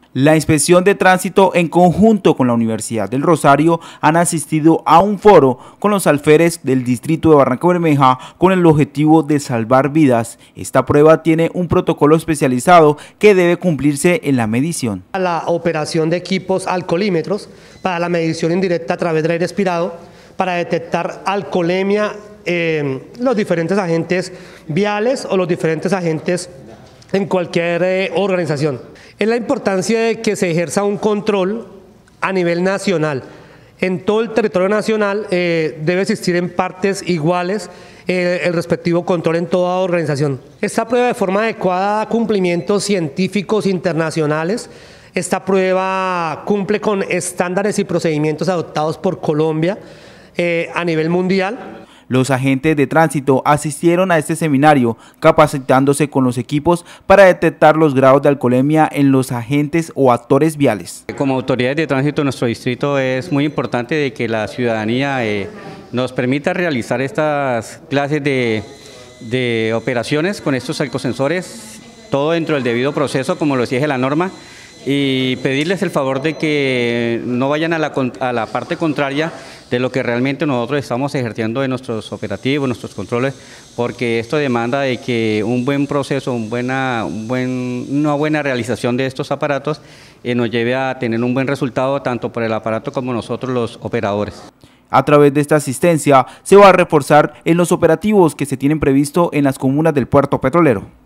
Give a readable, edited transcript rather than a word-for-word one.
La Inspección de Tránsito, en conjunto con la Universidad del Rosario, han asistido a un foro con los alférez del distrito de Barrancabermeja con el objetivo de salvar vidas. Esta prueba tiene un protocolo especializado que debe cumplirse en la medición. La operación de equipos alcoholímetros para la medición indirecta a través del aire expirado para detectar alcoholemia, los diferentes agentes viales o los diferentes agentes en cualquier organización. Es la importancia de que se ejerza un control a nivel nacional. En todo el territorio nacional debe existir en partes iguales el respectivo control en toda organización. Esta prueba de forma adecuada da cumplimientos científicos internacionales. Esta prueba cumple con estándares y procedimientos adoptados por Colombia a nivel mundial. Los agentes de tránsito asistieron a este seminario capacitándose con los equipos para detectar los grados de alcoholemia en los agentes o actores viales. Como autoridades de tránsito en nuestro distrito es muy importante de que la ciudadanía nos permita realizar estas clases de operaciones con estos alcosensores, todo dentro del debido proceso como lo exige la norma, y pedirles el favor de que no vayan a la parte contraria de lo que realmente nosotros estamos ejerciendo en nuestros operativos, nuestros controles, porque esto demanda de que un buen proceso, una buena realización de estos aparatos nos lleve a tener un buen resultado tanto por el aparato como nosotros los operadores. A través de esta asistencia se va a reforzar en los operativos que se tienen previsto en las comunas del puerto petrolero.